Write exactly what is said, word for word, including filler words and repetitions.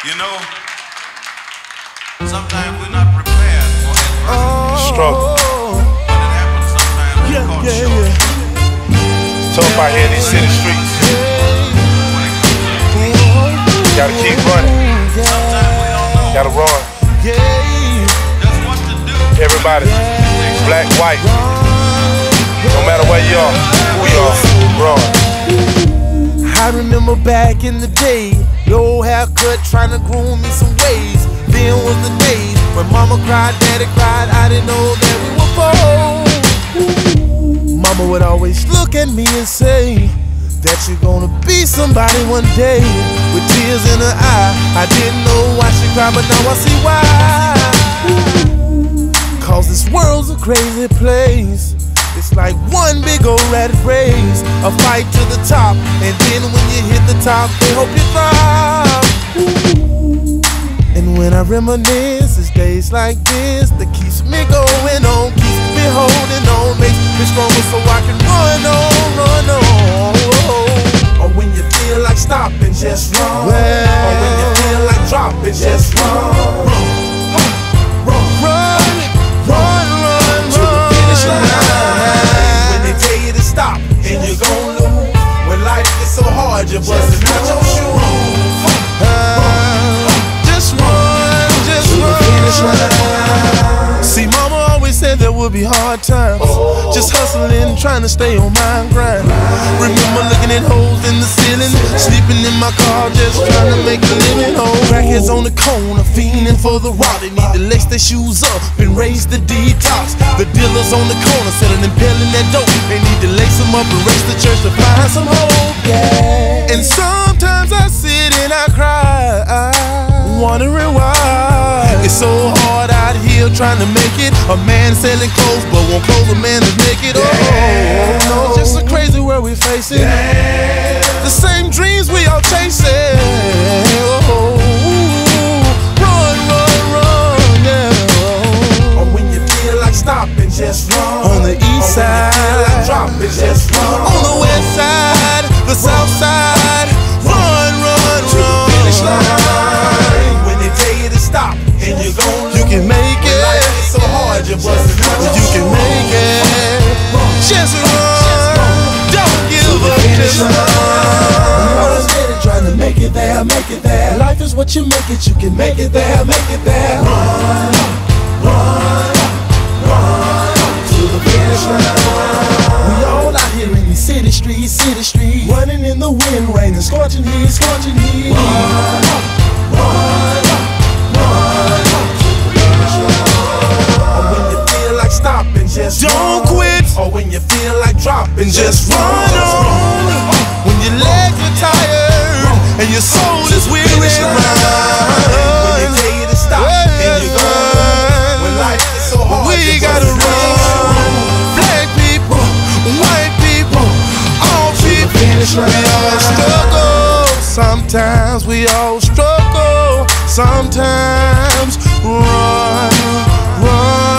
You know, sometimes we're not prepared for adversity. Oh, struggle. When it happens, sometimes we're yeah, caught yeah, short. Yeah. Tough out here in these city streets. Gotta keep running. Gotta run. Just what to do. Everybody, black, white. No matter where you are, who you are, run. I remember back in the day, low haircut trying to groom me some ways. Then was the days when mama cried, daddy cried, I didn't know that we were bold. Mama would always look at me and say that you're gonna be somebody one day. With tears in her eye, I didn't know why she cried, but now I see why. Cause this world's a crazy place. It's like one big old rat race, a fight to the top, and then when you hit the top, they hope you thrive. And when I reminisce, it's days like this that keeps me going on, keeps me holding on, makes me stronger so I can run on, run on. Or when you feel like stopping, just run. Well, or when you feel like dropping, just run. Run, run, run, run, run, to the finish line. Stop, and you're gon' lose. When life is so hard, you're busting out your shoes. Uh, just run, just run. See, mama always said there would be hard times. Just hustling, trying to stay on my grind. Remember looking at holes in the ceiling, sleeping in my car, just trying to make a living. Oh, crackheads on the corner, fiending for the rock. They need to lace their shoes up and raise the detox. The dealers on the corner selling and peddling that dope. They need to lace them up and race the church to find some hope. Yeah. And sometimes I sit and I cry, wondering why it's so hard out here trying to make it. A man selling clothes, but won't clothe a man that's naked. Oh, no, it's just a crazy world we're facing. Yeah. The same dreams we all chasing. Oh, run, run, run, yeah. Or when you feel like stopping, just run. On the east side, or when you feel like dropping, just run. On the west side, the south side, run, run, run. To the finish line. When they tell you to stop, and you're gon' you can make it. When life is so hard, you're busting out your you can make it. Just run, don't give up, just run. Trying to make it there, make it there. Life is what you make it, you can make it there, make it there. Run, run, run, to the finish line. We all out here in these city streets, city streets, running in the wind, rain and scorching heat, scorching heat. Run, run, run, to the finish line. Or when you feel like stopping, just don't run. Quit. Or when you feel like dropping, just run on. When your legs are tired and your soul is weary, run. When they tell you to stop, and you're gone. When life is so hard, we gotta run. Black people, white people, all people, we all struggle. Sometimes we all struggle. Sometimes run, run.